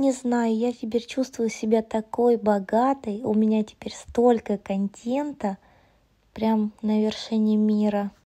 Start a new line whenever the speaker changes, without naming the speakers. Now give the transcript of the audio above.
Не знаю, я теперь чувствую себя такой богатой, у меня теперь столько контента, прям на вершине мира.